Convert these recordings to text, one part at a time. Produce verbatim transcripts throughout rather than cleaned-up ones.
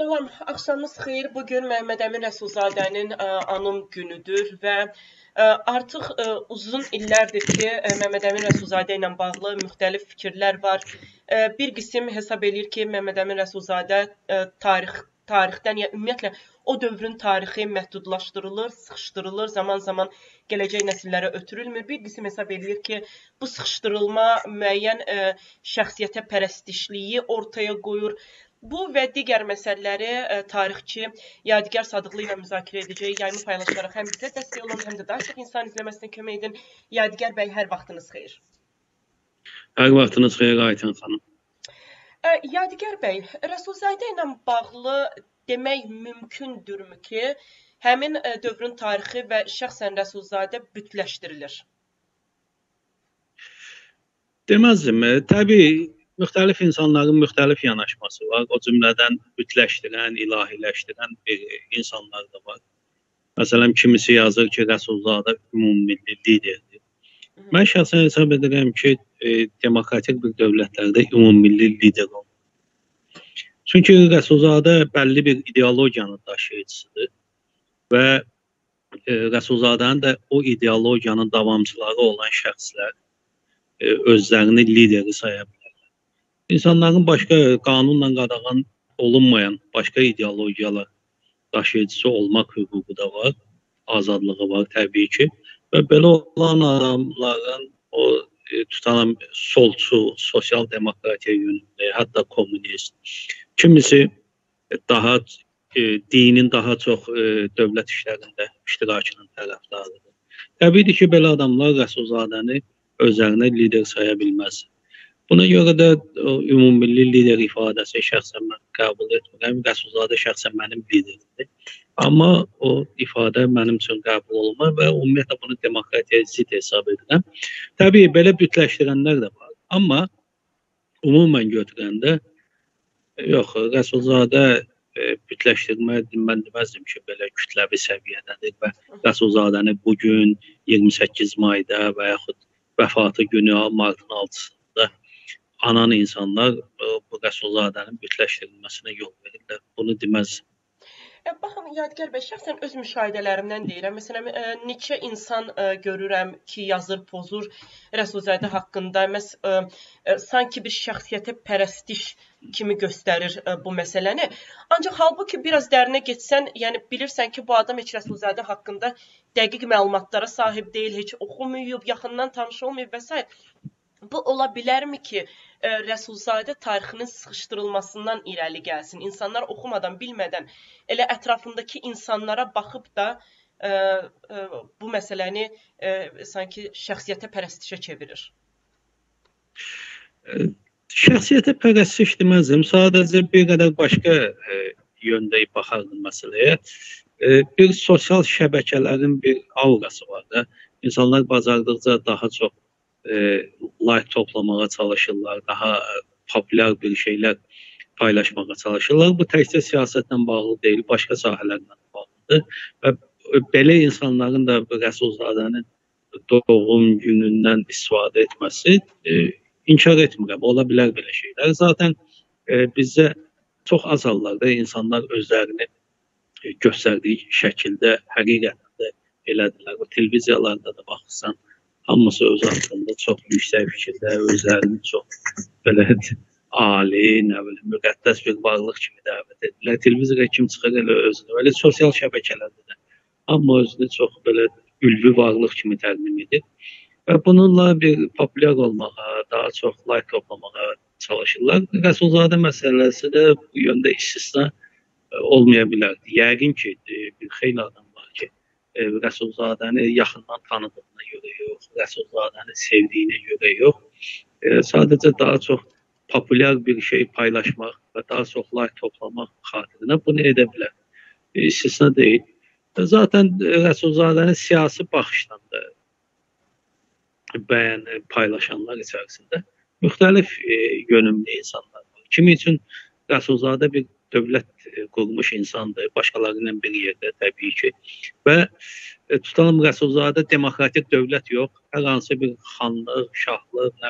Salam, axşamınız xeyir. Bugün Məhəmməd Əmin Rəsulzadənin ə, anım günüdür və ə, artıq ə, uzun illərdir ki, ə, Məhəmməd Əmin Rəsulzadə ilə bağlı müxtəlif fikirlər var. Ə, bir qism hesab eləyir ki, Məhəmməd Əmin Rəsulzadə ə, tarix tarixdən, ya ümumiyyətlə o dövrün tarixi məhdudlaşdırılır, sıxışdırılır, zaman-zaman gələcək nəsillərə ötürülmür. Bir qism hesab eləyir ki, bu sıxışdırılma müəyyən ə, şəxsiyyətə pərəstişliyi ortaya qoyur. Bu və digər məsələləri ə, tarixçi Yadigar Sadıqlı ilə müzakirə edəcək. Yayımı paylaşaraq həm bizə dəstək olun, həm də daha çox insan izləməsinə kömək edin. Yadigar bəy, hər vaxtınız xeyir. Hər vaxtınız xeyir Aytən xanım. Ə, Yadigar bəy, Rəsulzadə ilə bağlı demək mümkündürmü ki, həmin ə, dövrün tarixi və şəxsən Rəsulzadə bütləşdirilir? Deməzdim. Təbii müxtəlif insanların müxtəlif yanaşması var. O cümlədən bütləşdirən, ilahiləşdirən bir insanlar da var. Məsələn, kimisi yazır ki, Rəsulzadə ümummilli liderdir. Mən şəxsən hesab edirəm ki, e, demokratik bir dövlətlərdə ümummilli lider olur. Çünki Rəsulzadə bəlli bir ideologiyanın daşıyıcısıdır və e, Rəsulzadənin də o ideologiyanın davamçıları olan şəxslər e, özlərini lideri saya bilər. İnsanların başqa qanunla qadağan olunmayan başqa ideologiyalar daşıyıcısı olmaq hüququ da var, azadlığı var təbii ki. Və belə olan adamların o e, tutan solçu, sosial demokratiya yönündə, hətta kommunist, kimisi daha e, dinin daha çox e, dövlət işlərində iştirakının tərəfdarıdır. Təbii ki, belə adamlar Rəsulzadəni özlərinə lider saya bilməz. Buna görə də o, ümummilli lider ifadəsi şəxsən mən qəbul etmirəm. Rəsulzadə şəxsən mənim liderimdir. Amma o ifadə mənim üçün qəbul olunmur və ümumiyyətlə bunu demokratiyaya zid hesab edirəm. Təbii belə bütləşdirənlər də var. Amma ümumən götürəndə yox, Rəsulzadə e, bütləşdirmə mən deməzdim ki, belə kütləvi səviyyədədir və Rəsulzadəni bugün iyirmi səkkiz mayda və yaxud vəfatı günü martın altısında anan insanlar bu Rəsulzadənin bütləşdirilməsinə yol verirlər. Bunu deməzdim. E, baxın, Yadigar bəy, şəxsən öz müşahidələrimdən deyirəm. Məsələn, e, neçə insan e, görürəm ki, yazır, pozur Rəsulzadə haqqında. Məs, e, e, sanki bir şəxsiyyətə pərəstiş kimi göstərir e, bu məsələni. Ancaq halbuki biraz dərinə getsən, yəni bilirsən ki, bu adam heç Rəsulzadə haqqında dəqiq məlumatlara sahib deyil, heç oxumayıb, yaxından tanış olmayıb və s. Bu ola bilərmi ki, ə, Rəsulzadə tarixinin sıxışdırılmasından irəli gəlsin? İnsanlar oxumadan, bilmədən elə ətrafındakı insanlara baxıb da ə, ə, bu məsələni ə, sanki şəxsiyyətə pərəstişə çevirir. Şəxsiyyətə pərəstiş deməzdim. Sadəcə bir qədər başqa ə, yöndə baxardım məsələyə. Ə, bir sosial şəbəkələrin bir aurası var da. İnsanlar bacardıqca daha çox E, like toplamağa çalışırlar, daha e, populyar bir şeylər paylaşmağa çalışırlar. Bu təkcə siyasətlə bağlı deyil, başqa sahələrlə bağlıdır. Və belə insanların da Rəsulzadənin doğum günündən istifadə etməsi e, inkar etmirəm. Ola bilər belə şeylər. Zaten e, bizdə çox az hallarda insanlar özlərini e, göstərdiyi şəkildə həqiqətən də elədilər. O televiziyalarda da baxırsan, hamısı öz haqqında çox yüksək fikirdə, özlərini çox belə ali, nə bilim, müqəddəs bir varlıq kimi dəvət edirlər. Televizora kim çıxır elə özünü, elə sosial şəbəkələrdə də amma özünü çox belə ülvi varlıq kimi təqdim edir. Və bununla bir populyar olmağa, daha çox like toplamağa çalışırlar. Rəsulzadə məsələsi də bu yöndə istisna olmaya bilərdi. Yəqin ki, bir xeyli adam var ki, Rəsulzadəni yaxından tanıdığına görə yox, Rəsulzadəni sevdiyinə görə yox, e, sadəcə daha çox populyar bir şey paylaşmaq və daha çox like toplamaq xatirinə bunu edə bilər. E, istisna deyil. E, zaten Rəsulzadəni siyasi baxışdan da bəyən paylaşanlar içərisində müxtəlif e, yönümlü insanlar var. Kimi üçün Rəsulzadə bir dövlət qurmuş insandır, başqaları ilə bir yerdə təbii ki. Və e, tutalım Rəsulzadə demokratik dövlət yox, hər hansı bir xanlıq, şahlıq, nə bilim,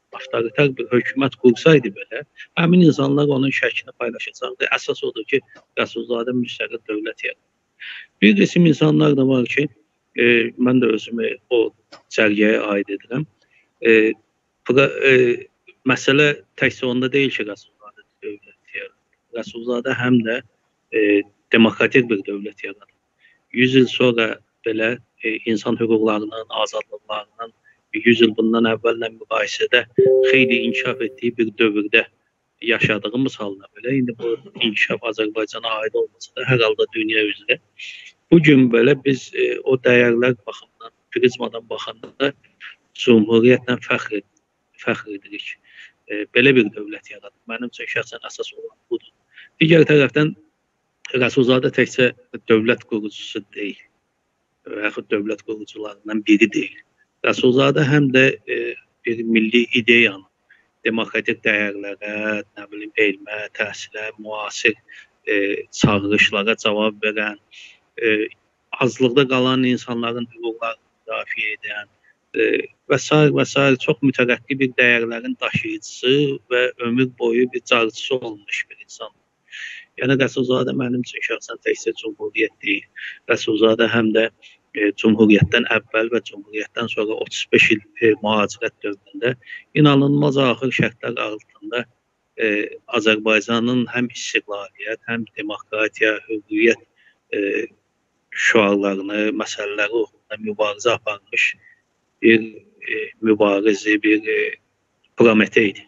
avtoritar bir hökumət qursaydı belə, həmin insanlar onun şəklini paylaşacaqdı. Əsas odur ki, Rəsulzadə müstəqil dövlət yaradır. Bir qism insanlar da var ki, e, mən də özümü o cərgəyə aid edirəm. E, pra, e, məsələ təkcə onda deyil ki, Rəsulzadə dövlət yaradır. Rəsulzadə həm də e, demokratik bir dövlət yaradır. yüz il sonra belə e, insan hüquqlarının, azadlıqlarının yüz il bundan əvvəllə müqayisədə xeyli inkişaf etdiyi bir dövrdə yaşadığımız halda belə, indi bu inkişaf Azərbaycana aid olmasa da hər halda dünya üzrə. Bugün belə biz e, o dəyərlər baxımından, prizmadan baxanda Cumhuriyyətlə fəxr, fəxr edirik. E, belə bir dövlət yaradır. Mənim üçün şəxsən əsas olan budur. Digər tərəfdən Rəsulzadə təkcə dövlət qurucusu deyil və yaxud dövlət qurucularından biri deyil. Rəsulzadə həm də e, bir milli ideyanı, demokratik dəyərlərə, nə bilim, elmə, təhsilə, müasir e, çağırışlara cavab verən, e, azlıqda qalan insanların hüquqlarını müdafiə edən e, və s. və s. çox mütərəqqi bir dəyərlərin daşıyıcısı və ömür boyu bir carçısı olmuş bir insan. Yəni Rəsulzadə mənim üçün şəxsən təkcə Cumhuriyyət deyil. Rəsulzadə həm də e, Cumhuriyyətdən əvvəl və Cumhuriyyətdən sonra otuz beş il e, mühacirət dövründə inanılmaz ağır şərtlər altında e, Azərbaycanın həm istiqlaliyyət, həm demokratiya, hürriyyət e, şüarlarını, məsələləri uğrunda mübarizə aparmış bir e, mübarizi, bir e, Prometeydi.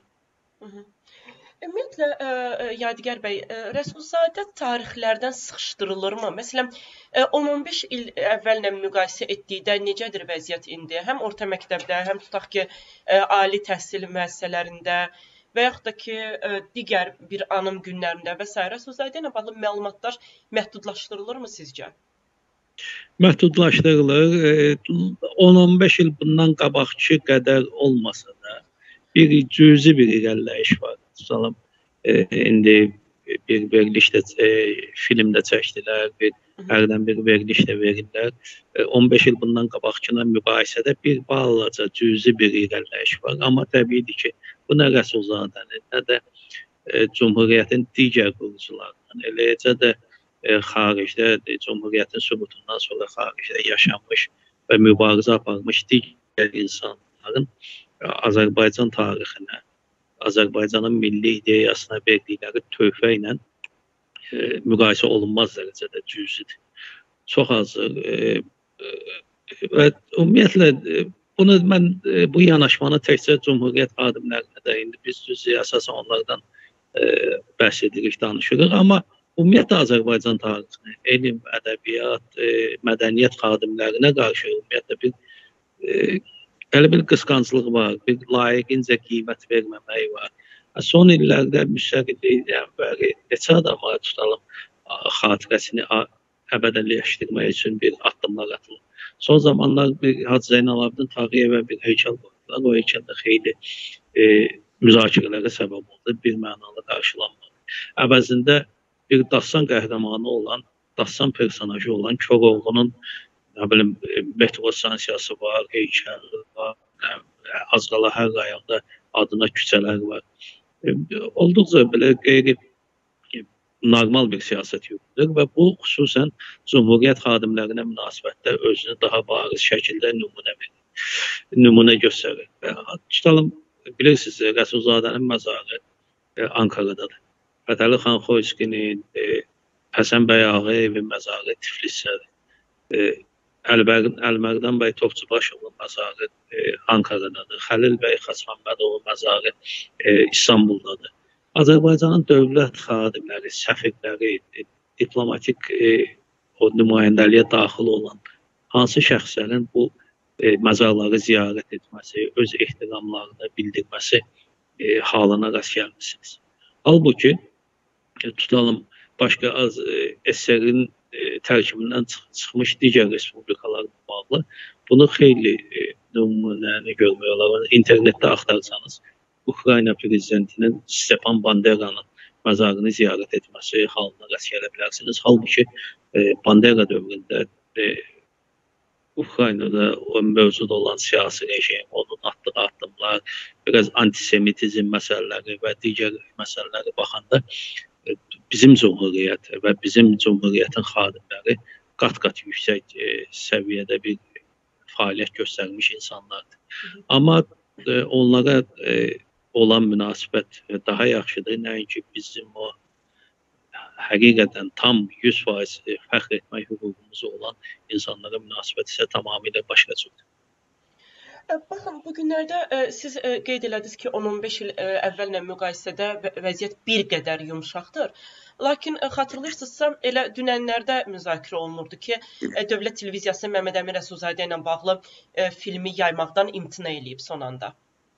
Ümumiyyətlə, ə, ə, Yadigar bəy, ə, Rəsulzadə tarixlərdən sıxışdırılırmı? Məsələn, on on beş il əvvəllə müqayisə etdikdə necədir vəziyyət indi? Həm orta məktəbdə, həm tutaq ki, ə, ali təhsil müəssisələrində və yaxud da ki, ə, digər bir anım günlərində və s. Rəsulzadə ilə bağlı məlumatlar məhdudlaşdırılırmı sizcə? Məhdudlaşdırılır. on on beş il bundan qabaqçı qədər olmasa da bir cüzi bir irəliləyiş var. Tutalım, e, indi bir verilişdə, e, filmdə çəkdilər, bir hərdən bir veriliş də verirlər. E, on beş il bundan qabaqçına müqayisədə bir balaca cüzi bir irəliləyiş var. Amma təbiidir ki, bu nə Rəsulzadənin, nə də e, Cumhuriyyətin digər qurucularından, eləcə də e, xaricdə, e, Cumhuriyyətin sübutundan sonra xaricdə yaşanmış və mübarizə aparmış digər insanların e, Azərbaycan tarixinə, Azərbaycanın milli ideyasına verdikləri töhfə ilə e, müqayisə olunmaz dərəcədə cüzidir. Çox azdır. E, e, və ümumiyyətlə e, bunu mən e, bu yanaşmanı təkcə Cumhuriyyət xadimlərinə də indi biz düzü əsasən onlardan e, bəhs edirik, danışırıq. Amma ümumiyyətlə Azərbaycan tarixini, elm, ədəbiyyat, e, mədəniyyət xadimlərinə qarşı ümumiyyətlə bir e, Elə bir qısqanclıq var, bir layiqincə qiymət verməmək var. Son illərdə müstəqillikdən bəri neçə adama tutalım, xatirəsini əbədəlləşdirmək üçün bir addımlar atılır. Son zamanlar bir Hacı Zeynalabdin Tağıyevə bir heykəl qoydular. O heykəl də xeyli e, müzakirələrə səbəb oldu, bir mənalı qarşılanmadı. Əvəzində bir dastan qəhrəmanı olan, dastan personajı olan Koroğlunun nə bilim, metro stansiyası var, heykəl var, az qala hər rayonda adına küçələr var. Olduqca belə qeyri normal bir siyasət yürüdür və bu xüsusən Cumhuriyyət xadimlərinə münasibətdə özünü daha bariz şəkildə nümunə verir, nümunə göstərir. Tutalım, bilirsiniz, Rəsulzadənin məzarı Ankaradadır. Fətəli xan Xoyskinin, Həsən bəy Ağayevin məzarı Tiflisdədir. Əlmərdan bəy Topçubaşovun məzarı e, Ankaradadır. Xəlil bəy Xaçməmmədovun məzarı e, İstanbuldadır. Azərbaycanın dövlət xadimləri, səfirləri, e, diplomatik e, o nümayəndəliyə daxil olan hansı şəxslərin bu e, məzarları ziyarət etməsi, öz ehtiramlarını bildirməsi e, halına rast gəlmişsiniz. Halbuki, e, tutalım, başqa az e, S S R-in E, tərkibindən çıx çıxmış digər respublikalarla bağlı bunu xeyli e, nümunəni görmək olar. İnternetdə axtarsanız Ukrayna prezidentinin Stepan Banderanın məzarını ziyarət etməsi halına rast gələ bilərsiniz. Halbuki e, Bandera dövründə e, Ukraynada o mövcud olan siyasi rejim, onun atdığı addımlar, biraz antisemitizm məsələləri və digər məsələləri baxanda e, bizim cumhuriyyət və bizim cumhuriyyətin xadimləri qat-qat yüksək e, səviyyədə bir fəaliyyət göstərmiş insanlardır. Amma e, onlara e, olan münasibət daha yaxşıdır, nəinki bizim o həqiqətən tam yüz faiz fəxr etmək hüququmuz olan insanlara münasibət isə tamamilə başqa cürdür. Baxın, bu günlərdə siz qeyd elədiniz ki, on on beş il əvvəllə müqayisədə vəziyyət bir qədər yumşaqdır. Lakin xatırlayırsınızsa, elə dünənlərdə müzakirə olunurdu ki, Dövlət Televiziyası Məmməd Əmin Rəsulzadə ilə bağlı filmi yaymaqdan imtina eləyib son anda.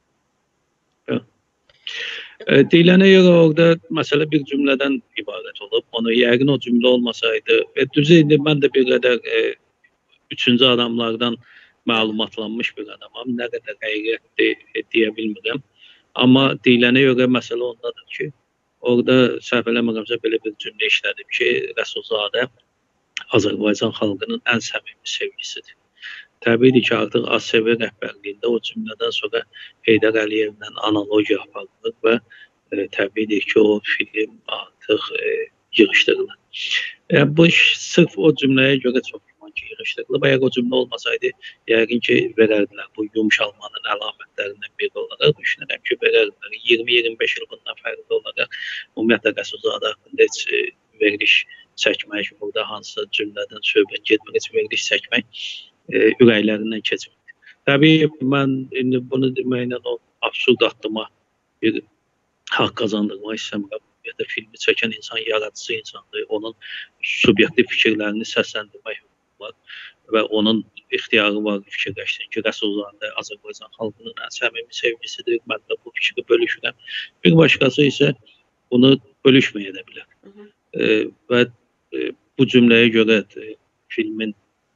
Deyilənə görə orada məsələ bir cümlədən ibarət olub. Onu yəqin o cümlə olmasaydı, və düzü indi mən də bir qədər e, üçüncü adamlardan məlumatlanmış bir adamam. Nə qədər həqiqətdir deyə bilmirəm. Amma deyilənə görə məsələ ondadır ki, orada səhv eləmirəmsə belə bir cümlə işlədib ki, Rəsulzadə Azərbaycan xalqının ən səmimi sevgisidir. Təbiidir ki, artıq A S V rəhbərliyində o cümlədən sonra Heydər Əliyevlə analogiya aparılır və e, təbiidir ki, o film artıq e, yığışdırılır. E, bu iş sırf o cümləyə görə çox güman ki, yığışdırılır. Əgər o cümlə olmasaydı, yəqin ki, verərdilər. Bu yumşalmanın əlamətlərindən biri olaraq düşünürəm ki, verərdilər. iyirmi iyirmi beş il bundan fərqli olaraq ümumiyyətlə Rəsulzadə haqqında heç e, veriliş çəkmək, burada hansısa cümlədən söhbət getmək, heç veriliş çəkmək E, ürəklərindən keçmir. Təbii mən indi bunu deməklə o absurd addıma bir haqq qazandırmaq istəmirəm. Ya da filmi çəkən insan yaradıcı insandır. Onun subyektiv fikirlərini səsləndirmək var və onun ixtiyarı var fikirləşsin ki, Rəsulzadə Azərbaycan xalqının ən səmimi sevgisidir. Mən də bu fikri bölüşürəm. Bir başqası isə bunu bölüşməyə də bilər. E, və e, bu cümləyə görə e, filmin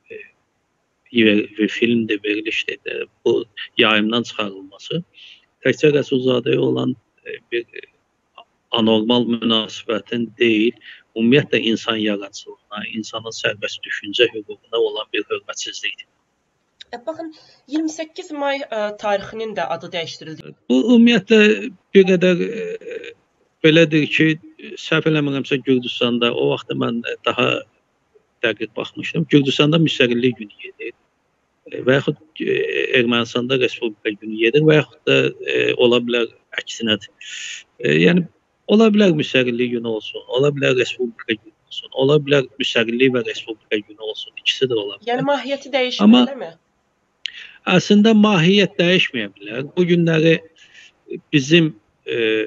ve filmde verilişte de bu yayımdan çıxarılması təkcə Rəsulzadəyə olan bir anormal münasibətin deyil, ümumiyyətlə insan yaradıcılığına, insanın sərbəst düşüncə hüququna olan bir hörmətsizlikdir. Baxın, iyirmi səkkiz may tarixinin də adı dəyişdirildi. Bu ümumiyyətlə bir qədər e, belədir ki, səhv eləmirəmsə Gürcüstanda o vaxtda mən daha dəqiq baxmışdım. Gürcüstanda müstəqillik günü gedir və yaxud Ermənistanda Respublika günü gedir və yaxud da e, ola bilər əksinədir. E, yəni, ola bilər müstəqillik günü olsun, ola bilər Respublika günü olsun, ola bilər müstəqillik və Respublika günü olsun. İkisi də ola bilər. Yəni, mahiyyəti dəyişmir, mi? Əslində, mahiyyət dəyişməyə bilər. Bu günləri bizim e,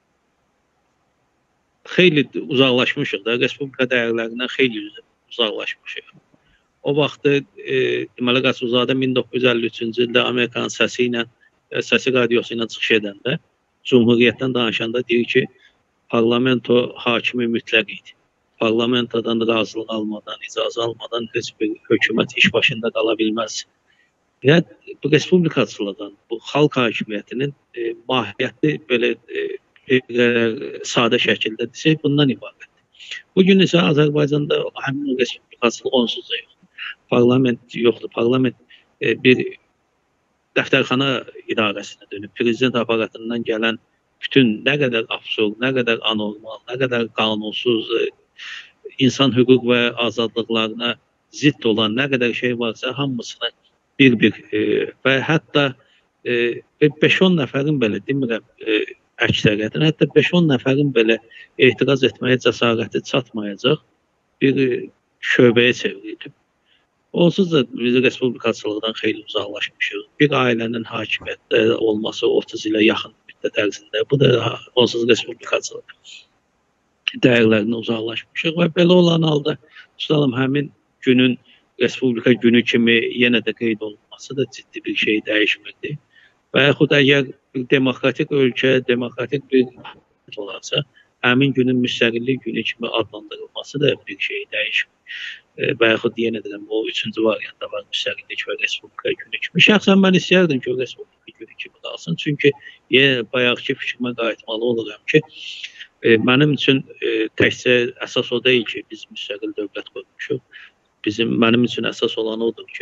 xeyli uzaqlaşmışıq da, Respublika dəyərlərindən xeyli uzaqlaşmışıq. O vaxtı e, deməli Rəsulzadə min doqquz yüz əlli üçüncü ildə Amerikanın səsi ilə, səsi radiosu ilə çıxış edəndə, Cumhuriyyətdən danışanda deyir ki, parlamento hakimi mütləq idi. Parlamentodan razılıq almadan, icazə almadan heç bir hökumət iş başında qala bilməz. Yəni, bu respublikaçılıqdan, bu xalq hakimiyyətinin e, mahiyyəti belə e, e, sadə şəkildə desək, bundan ibarətdir. Bugün isə Azərbaycanda həmin o respublikaçılıq onsuz da yoxdur. Parlament yoxdur. Parlament e, bir dəftərxana idarəsinə dönüb, prezident aparatından gələn bütün nə qədər absurd, nə qədər anormal, nə qədər qanunsuz, e, insan hüquq və azadlıqlarına zidd olan nə qədər şey varsa, hamısını bir-bir e, və hətta beş on nəfərin belə demirəm e, əksəriyyətin, hətta beş on nəfərin belə etiraz etməyə cəsarəti çatmayacaq bir şöbəyə çevrilib. Onsuz da biz respublikaçılıqdan xeyli uzaqlaşmışıq. Bir ailənin hakimiyyətdə olması otuz ilə yaxın müddət ərzində, bu da onsuz respublikaçılıq dəyərlərinə uzaqlaşmışıq və belə olan halda tutalım həmin günün Respublika günü kimi yenə də qeyd olunması da ciddi bir şey dəyişmirdi. Və yaxud əgər bir demokratik ölkə, demokratik bir olarsa, həmin günün müstəqillik günü kimi adlandırılması da bir şey dəyişmir. Və yaxud yenə deyəm, o üçüncü variantda var, müstəqillik və Respublika günü kimi. Şəxsən mən istəyərdim ki, o Respublika günü kimi qalsın. Çünki bayaqki fikrimə qayıtmalı oluram ki, e, mənim üçün e, təkcə əsas o deyil ki, biz müstəqil dövlət qurmuşuq. Bizim, mənim üçün əsas olan odur ki,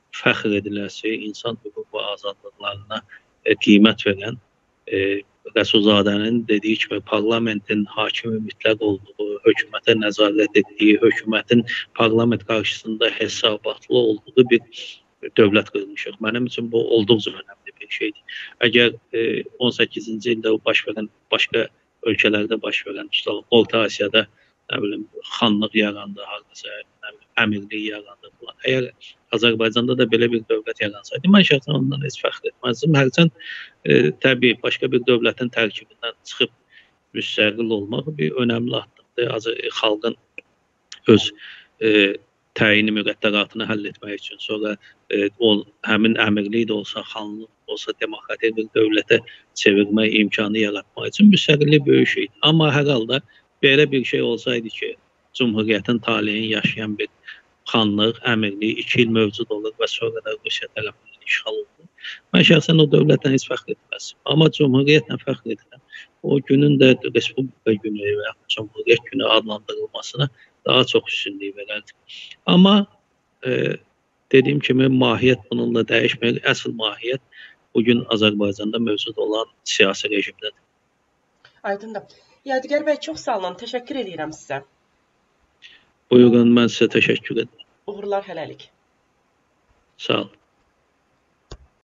fəxr ediləsi, insan hüquq və azadlıqlarına e, qiymət verən e, Rəsulzadənin dediyi kimi parlamentin hakimi mütləq olduğu, hökumətə nəzarət etdiyi, hökumətin parlament qarşısında hesabatlı olduğu bir dövlət qurmuşuq. Mənim üçün bu olduqca önəmli bir şeydir. Əgər e, on səkkizinci ildə baş verən, başqa ölkələrdə baş verən, tutalım, Orta Asiyada nə bilim, xanlıq yarandı, hardasa, nə bilim, əmirlik yarandı falan. Əgər Azərbaycanda da belə bir dövlət yaransaydı, mən şəxsən ondan heç fəxr etməzdim. Hərçənd e, təbii başqa bir dövlətin tərkibindən çıxıb müstəqil olmaq bir önəmli addımdır. Azər xalqın öz e, təyini müqəddəratını həll etmək üçün, sonra e, o, həmin əmirlik də olsa, xanlıq olsa, demokratik bir dövlətə çevirmək imkanı yaratmaq üçün müstəqillik böyük şeydir. Amma hər halda belə bir şey olsaydı ki, Cumhuriyyətin taleyini yaşayan bir xanlıq, əmirlik iki il mövcud olur və sonra da Rusiya tərəfindən işğal olunur. Mən şəxsən o dövlətdən heç fəxr etməzdim. Amma Cumhuriyyətlə fəxr edirəm. O günün də Respublika günü və Cumhuriyyət günü adlandırılmasına daha çox üstünlük verərdim. Amma e, dediyim kimi mahiyyət bununla dəyişmir. Əsl mahiyyət bugün Azərbaycanda mövcud olan siyasi rejimdədir. Aydındır. Yadigar bəy, çox sağ olun. Təşəkkür edirəm sizə. Buyurun, mən sizə təşəkkür edirəm. Uğurlar hələlik. Sağ olun.